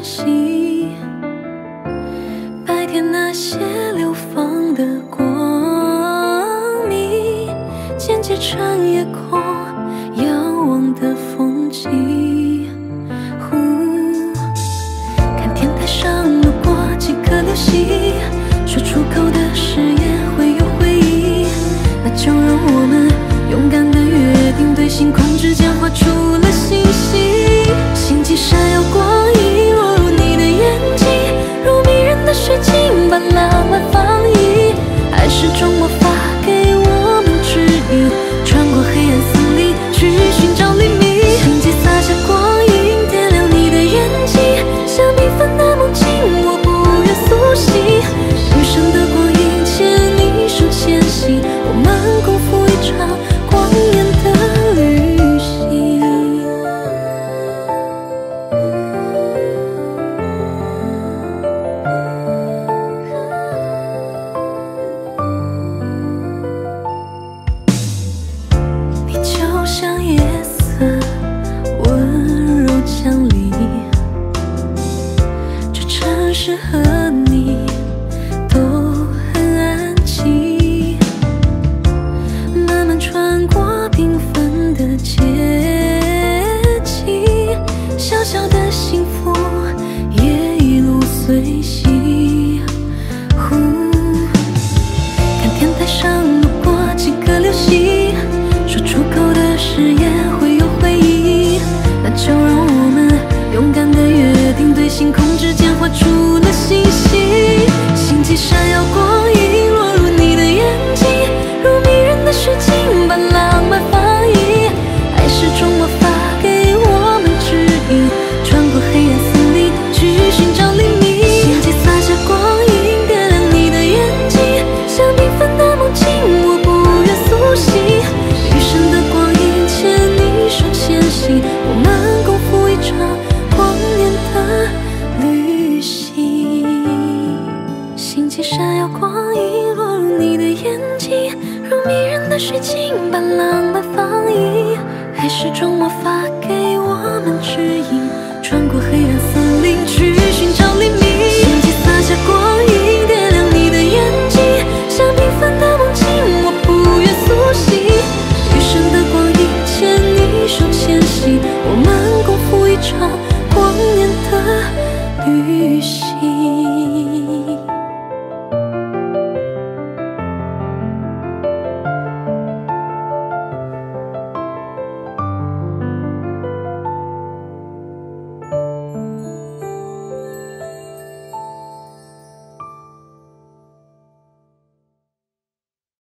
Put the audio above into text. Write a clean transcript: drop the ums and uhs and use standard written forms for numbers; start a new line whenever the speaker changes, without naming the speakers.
系。白天那些流放的光明，渐渐成夜空遥望的风景。看天台上路过几颗流星，说出口的誓言会有回忆。那就让我们勇敢的约定，对星空之间画出了星星。星际闪耀光影落入你的眼睛，如迷人的水晶般浪漫放逸。爱是种魔法，给我们指引，穿过黑暗森林去寻找黎明。星际洒下光影，点亮你的眼睛，像缤纷的梦境，我不愿苏醒。余生的光阴牵你手前行，我们共赴一场光艳的旅行。你就像夜色温柔降临，这城市和你都很安静，慢慢穿过缤纷的街景，小小的幸福也一路随行。看天台上路过几颗流星，说出口的誓言会有回忆。那就让我们勇敢的约定，对星空之间画出了星星。星际闪耀光